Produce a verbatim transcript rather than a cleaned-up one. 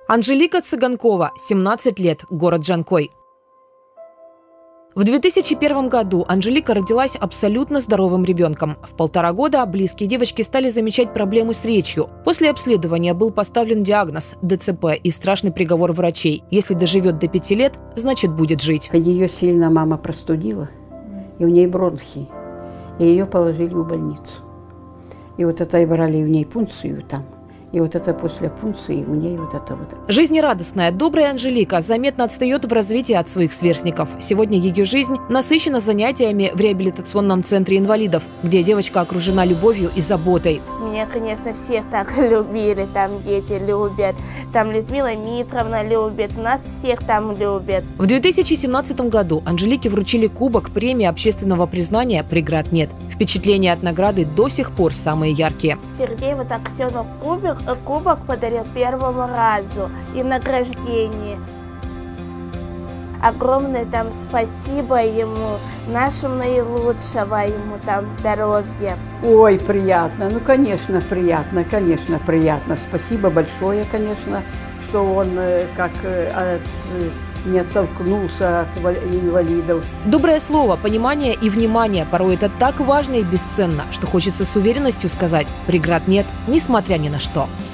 Анжелика Цыганкова, семнадцать лет, город Джанкой. В две тысячи первом году Анжелика родилась абсолютно здоровым ребенком. В полтора года близкие девочки стали замечать проблемы с речью. После обследования был поставлен диагноз – ДЦП и страшный приговор врачей. Если доживет до пяти лет, значит будет жить. Ее сильно мама простудила, и у нее бронхи, и ее положили в больницу. И вот это и брали у нее пункцию там. И вот это после пункции у нее вот это вот. Жизнерадостная, добрая Анжелика заметно отстает в развитии от своих сверстников. Сегодня ее жизнь насыщена занятиями в реабилитационном центре инвалидов, где девочка окружена любовью и заботой. Меня, конечно, всех так любили, там дети любят, там Людмила Митровна любит, нас всех там любят. В две тысячи семнадцатом году Анжелике вручили кубок премии общественного признания «Преград нет». Впечатления от награды до сих пор самые яркие. Сергей вот так все на кубок, кубок подарил первому разу и награждение. Огромное там спасибо ему, нашему наилучшего ему там здоровья. Ой, приятно, ну конечно приятно, конечно приятно. Спасибо большое, конечно, что он как от, не оттолкнулся от инвалидов. Доброе слово, понимание и внимание. Порой это так важно и бесценно, что хочется с уверенностью сказать: преград нет, несмотря ни на что.